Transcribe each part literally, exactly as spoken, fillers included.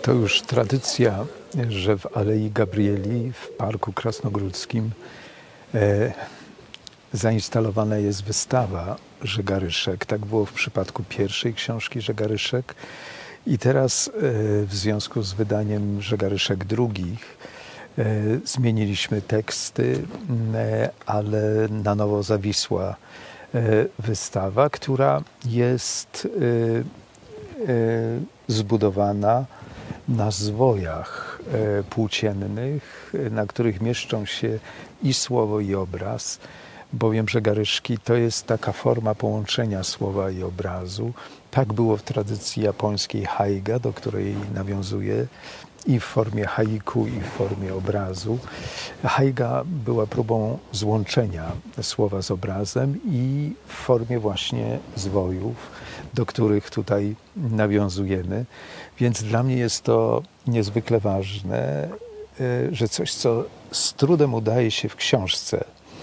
To już tradycja, że w Alei Gabrieli w Parku Krasnogródzkim e, zainstalowana jest wystawa Żegaryszek. Tak było w przypadku pierwszej książki Żegaryszek. I teraz e, w związku z wydaniem Żegaryszek drugich e, zmieniliśmy teksty, e, ale na nowo zawisła e, wystawa, która jest e, e, zbudowana na zwojach e, płóciennych, na których mieszczą się i słowo, i obraz, bowiem Żegaryszki to jest taka forma połączenia słowa i obrazu. Tak było w tradycji japońskiej haiga, do której nawiązuje i w formie haiku, i w formie obrazu. Haiga była próbą złączenia słowa z obrazem i w formie właśnie zwojów, do których tutaj nawiązujemy. Więc dla mnie jest to niezwykle ważne, że coś, co z trudem udaje się w książce,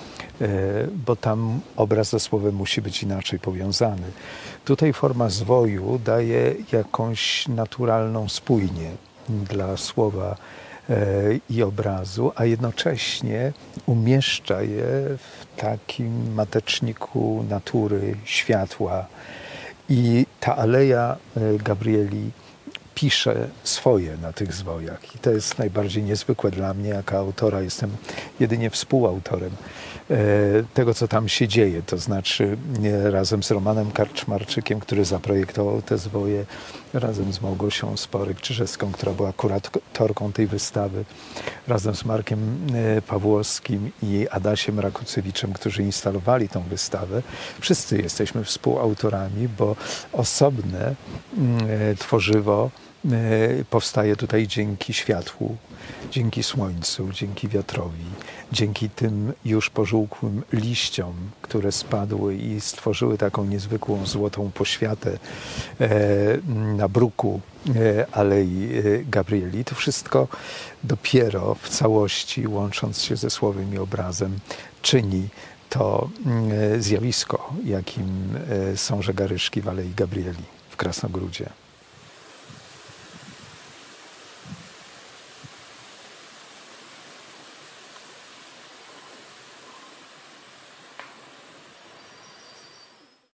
bo tam obraz ze słowem musi być inaczej powiązany. Tutaj forma zwoju daje jakąś naturalną spójnię dla słowa i obrazu, a jednocześnie umieszcza je w takim mateczniku natury, światła. I ta Aleja Gabrieli pisze swoje na tych zwojach. I to jest najbardziej niezwykłe dla mnie, jako autora. Jestem jedynie współautorem e, tego, co tam się dzieje. To znaczy e, razem z Romanem Karczmarczykiem, który zaprojektował te zwoje, razem z Małgosią Sporek-Czyżewską, która była kuratorką tej wystawy, razem z Markiem e, Pawłowskim i Adasiem Rakucewiczem, którzy instalowali tą wystawę. Wszyscy jesteśmy współautorami, bo osobne e, tworzywo powstaje tutaj dzięki światłu, dzięki słońcu, dzięki wiatrowi, dzięki tym już pożółkłym liściom, które spadły i stworzyły taką niezwykłą złotą poświatę na bruku Alei Gabrieli. To wszystko dopiero w całości, łącząc się ze słowem i obrazem, czyni to zjawisko, jakim są Żegaryszki w Alei Gabrieli w Krasnogródzie.